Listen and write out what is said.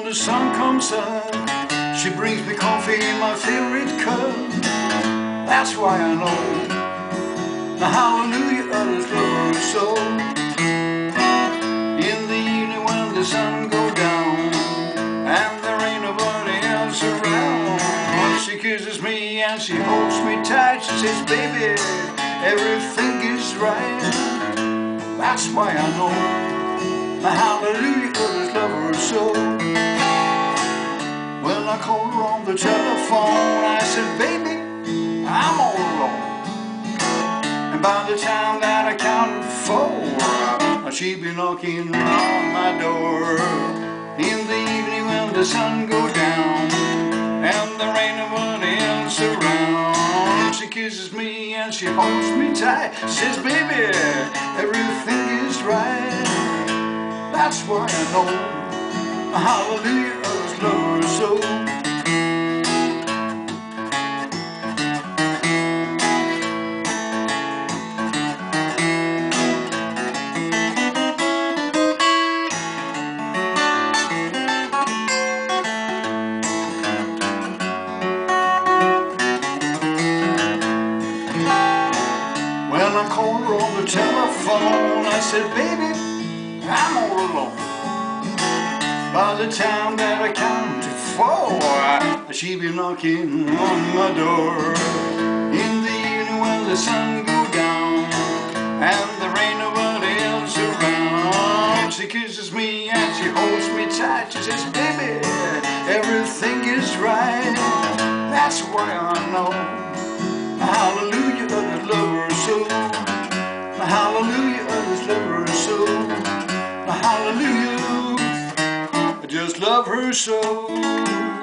when the sun comes up, she brings me coffee in my favorite cup. That's why I know the hallelujah others love her so. In the evening when the sun goes down and there ain't nobody else around, she kisses me and she holds me tight. She says, baby, everything is right. That's why I know the hallelujah others love her so. When I called her on the telephone, I said, baby, I'm all alone. And by the time that I counted 4, she'd be knocking on my door. In the evening when the sun goes down and there ain't nobody else around, she kisses me and she holds me tight. She says, baby, everything is right. That's why I know hallelujah others love her so. When I called her on the telephone, I said, baby, I'm all alone. By the time that I counted 4, she'd be knocking on my door. In the evening when the sun goes down and there ain't nobody else around, she kisses me and she holds me tight. She says, baby, everything is right. That's why I know hallelujah others love her so. Hallelujah others love her so. Hallelujah, I just love her so.